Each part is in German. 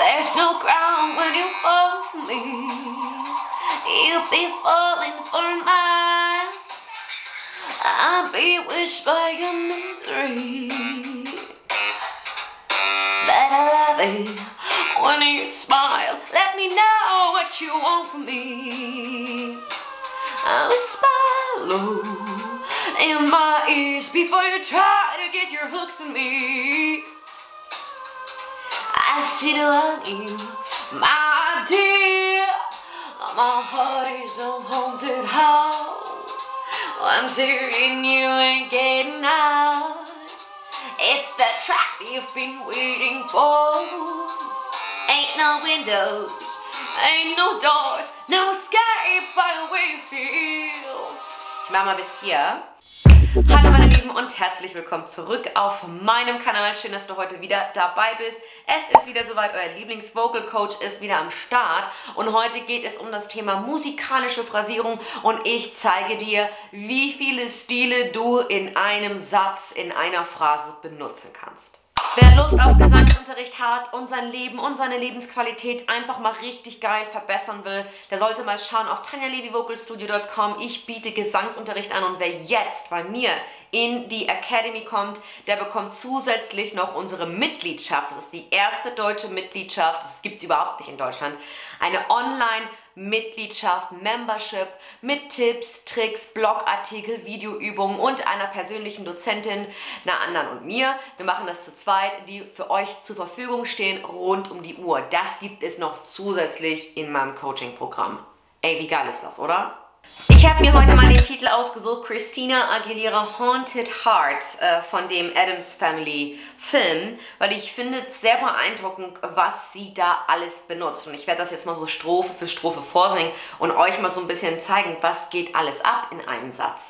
There's no ground when you fall for me. You'll be falling for miles. I'm bewitched by your misery. But I love it when you smile. Let me know what you want from me. I whisper low in my ears before you try to get your hooks in me. I sit on you, my dear. My heart is a haunted house. Once you're in, you ain't getting out. It's the trap you've been waiting for. Ain't no windows, ain't no doors, no escape by the way you feel. Ich mach mal bis hier. Hallo meine Lieben und herzlich willkommen zurück auf meinem Kanal. Schön, dass du heute wieder dabei bist. Es ist wieder soweit, euer Lieblings-Vocal-Coach ist wieder am Start. Und heute geht es um das Thema musikalische Phrasierung. Und ich zeige dir, wie viele Stile du in einem Satz, in einer Phrase benutzen kannst. Wer Lust auf Gesangsunterricht hat und sein Leben und seine Lebensqualität einfach mal richtig geil verbessern will, der sollte mal schauen auf TanyaLevyVocalStudio.com. Ich biete Gesangsunterricht an und wer jetzt bei mir in die Academy kommt, der bekommt zusätzlich noch unsere Mitgliedschaft. Das ist die erste deutsche Mitgliedschaft, das gibt es überhaupt nicht in Deutschland. Eine Online-Mitgliedschaft, Membership mit Tipps, Tricks, Blogartikel, Videoübungen und einer persönlichen Dozentin, einer anderen und mir. Wir machen das zu zweit, die für euch zur Verfügung stehen, rund um die Uhr. Das gibt es noch zusätzlich in meinem Coaching-Programm. Ey, wie geil ist das, oder? Ich habe mir heute mal den Titel ausgesucht, Christina Aguilera Haunted Heart von dem Addams Family Film, weil ich finde es sehr beeindruckend, was sie da alles benutzt. Und ich werde das jetzt mal so Strophe für Strophe vorsingen und euch mal so ein bisschen zeigen, was geht alles ab in einem Satz.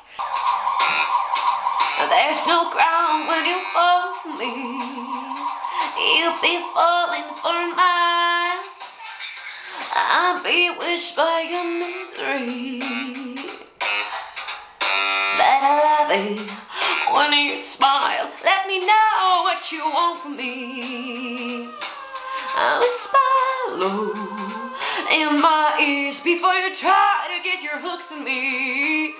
There's no ground when you fall for me. You'll be falling for miles. I'm bewitched by your misery. But I love it when you smile. Let me know what you want from me. I whisper low in my ears before you try to get your hooks in me.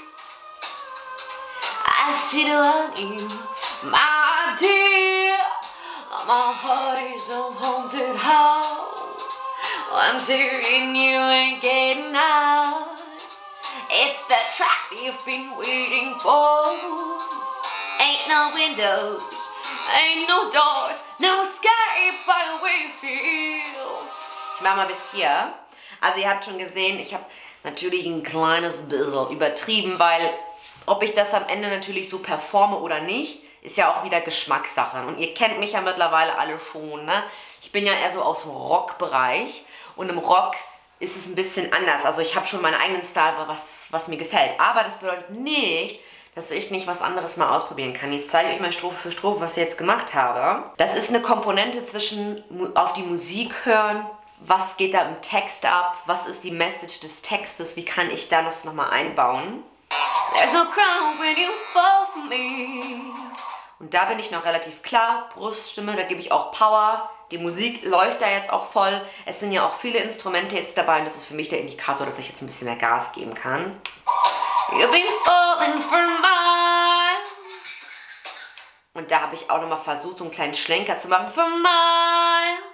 I sit on you, my dear. My heart is a haunted house. Once you're in, you ain't getting out. It's the trap you've been waiting for. Ain't no windows, ain't no doors, no escape by the way you feel. Ich mach mal bis hier. Also ihr habt schon gesehen, ich habe natürlich ein kleines bisschen übertrieben, weil ob ich das am Ende natürlich so performe oder nicht, ist ja auch wieder Geschmackssache. Und ihr kennt mich ja mittlerweile alle schon, ne? Ich bin ja eher so aus dem Rockbereich und im Rock ist es ein bisschen anders. Also ich habe schon meinen eigenen Style, was mir gefällt. Aber das bedeutet nicht, dass ich nicht was anderes mal ausprobieren kann. Jetzt zeige ich euch mal Strophe für Strophe, was ich jetzt gemacht habe. Das ist eine Komponente zwischen auf die Musik hören, was geht da im Text ab, was ist die Message des Textes, wie kann ich da das nochmal einbauen. There's no crown when you fall for me. Und da bin ich noch relativ klar, Bruststimme, da gebe ich auch Power. Die Musik läuft da jetzt auch voll. Es sind ja auch viele Instrumente jetzt dabei und das ist für mich der Indikator, dass ich jetzt ein bisschen mehr Gas geben kann. You've been falling for miles. Und da habe ich auch nochmal versucht, so einen kleinen Schlenker zu machen. For miles.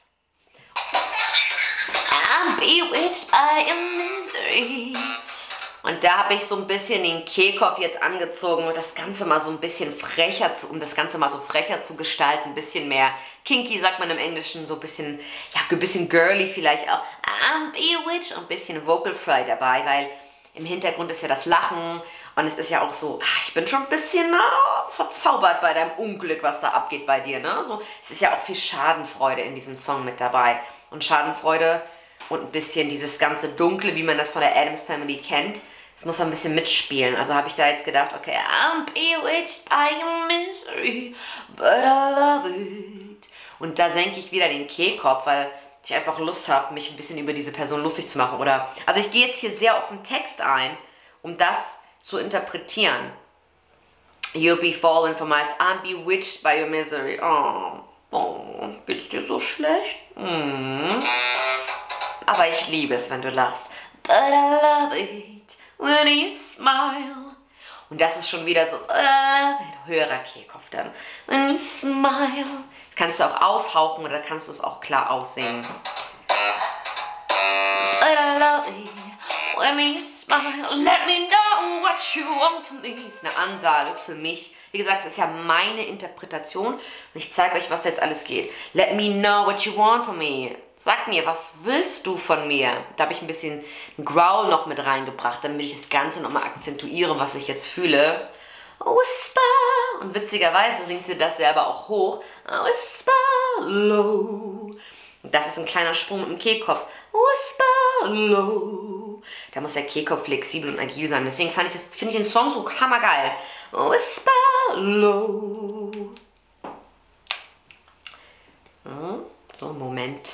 I'm bewitched by your misery. Und da habe ich so ein bisschen den Kehlkopf jetzt angezogen und das Ganze mal so ein bisschen frecher um das Ganze mal so frecher zu gestalten, ein bisschen mehr kinky, sagt man im Englischen, so ein bisschen, ja, ein bisschen girly vielleicht auch. I'm bewitched und ein bisschen Vocal Fry dabei, weil im Hintergrund ist ja das Lachen und es ist ja auch so, ich bin schon ein bisschen verzaubert bei deinem Unglück, was da abgeht bei dir, ne? So, es ist ja auch viel Schadenfreude in diesem Song mit dabei und Schadenfreude und ein bisschen dieses ganze Dunkle, wie man das von der Addams Family kennt. Das muss man ein bisschen mitspielen. Also habe ich da jetzt gedacht, okay, I'm bewitched by your misery, but I love it. Und da senke ich wieder den Kehlkopf, weil ich einfach Lust habe, mich ein bisschen über diese Person lustig zu machen. Also ich gehe jetzt hier sehr auf den Text ein, um das zu interpretieren. You'll be falling for miles, I'm bewitched by your misery. Oh, geht's dir so so schlecht. Aber ich liebe es, wenn du lachst. But I love it when you smile. Und das ist schon wieder so, höherer Kehlkopf dann. When you smile. Das kannst du auch aushauchen oder kannst du es auch klar aussingen. But I love it when you smile. Let me know what you want from me. Das ist eine Ansage für mich. Wie gesagt, das ist ja meine Interpretation. Und ich zeige euch, was jetzt alles geht. Let me know what you want from me. Sag mir, was willst du von mir? Da habe ich ein bisschen Growl noch mit reingebracht, damit ich das Ganze nochmal akzentuiere, was ich jetzt fühle. Whisper. Und witzigerweise singt sie das selber auch hoch. Whisper low. Und das ist ein kleiner Sprung mit dem Kehlkopf. Whisper low. Da muss der Kehlkopf flexibel und agil sein. Deswegen finde ich den Song so hammergeil. Whisper low. So, Moment.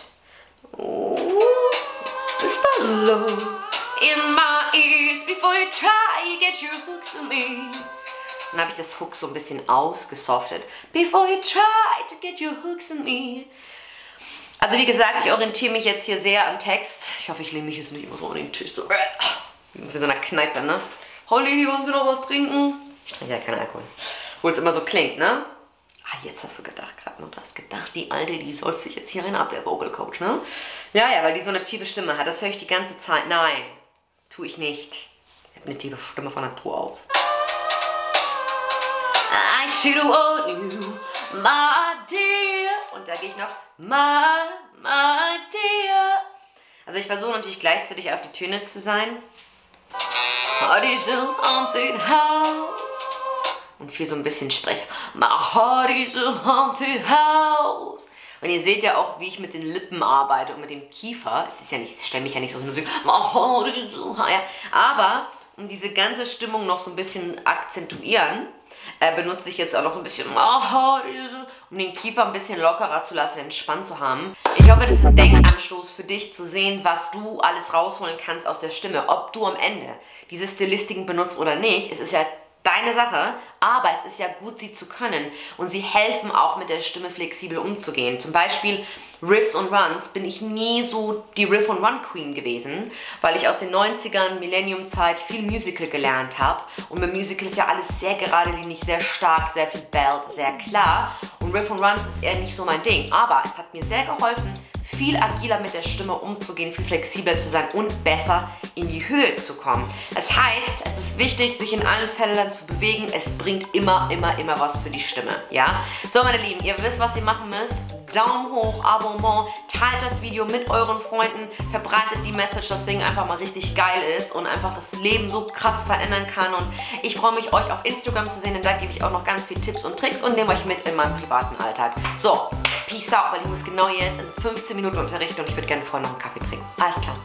Whisper low in my ears before you try to get your hooks on me. Dann habe ich das Hook so ein bisschen ausgesoftet. Before you try to get your hooks on me. Also wie gesagt, ich orientiere mich jetzt hier sehr am Text. Ich hoffe, ich lehne mich jetzt nicht immer so an den Tisch. So wie für so einer Kneipe, ne? Holly, wollen Sie noch was trinken? Ich trinke ja keinen Alkohol. Obwohl es immer so klingt, ne? Ah, jetzt hast du gedacht gerade noch, du hast gedacht, die Alte, die säuft sich jetzt hier rein ab, der Vocal Coach, ne? Ja, weil die so eine tiefe Stimme hat, das höre ich die ganze Zeit. Nein, tue ich nicht. Ich habe eine tiefe Stimme von Natur aus. I should want you, my dear. Und da gehe ich noch, my dear. Also ich versuche natürlich gleichzeitig auf die Töne zu sein. Heart is a haunted house. Und viel so ein bisschen spreche. My heart is a haunted house. Und ihr seht ja auch, wie ich mit den Lippen arbeite und mit dem Kiefer. Es ist ja nicht, ich stelle mich ja nicht so hin und sage, my heart is a... Ja. Aber um diese ganze Stimmung noch so ein bisschen akzentuieren, benutze ich jetzt auch noch so ein bisschen, um den Kiefer ein bisschen lockerer zu lassen, entspannt zu haben. Ich hoffe, das ist ein Denkanstoß für dich, zu sehen, was du alles rausholen kannst aus der Stimme. Ob du am Ende diese Stilistiken benutzt oder nicht, es ist ja deine Sache, aber es ist ja gut, sie zu können. Und sie helfen auch, mit der Stimme flexibel umzugehen. Zum Beispiel Riffs und Runs bin ich nie so die Riff- und Run-Queen gewesen, weil ich aus den 90ern, Millennium-Zeit viel Musical gelernt habe. Und beim Musical ist ja alles sehr geradlinig, sehr stark, sehr viel Belt, sehr klar. Und Riff und Runs ist eher nicht so mein Ding. Aber es hat mir sehr geholfen, viel agiler mit der Stimme umzugehen, viel flexibler zu sein und besser in die Höhe zu kommen. Das heißt, es ist wichtig, sich in allen Feldern zu bewegen. Es bringt immer was für die Stimme, ja? So, meine Lieben, ihr wisst, was ihr machen müsst. Daumen hoch, Abonnement, teilt das Video mit euren Freunden, verbreitet die Message, dass das Ding einfach mal richtig geil ist und einfach das Leben so krass verändern kann. Und ich freue mich, euch auf Instagram zu sehen, denn da gebe ich auch noch ganz viele Tipps und Tricks und nehme euch mit in meinem privaten Alltag. So, peace out, weil ich muss genau jetzt in 15 Minuten unterrichten und ich würde gerne vorher noch einen Kaffee trinken. Alles klar.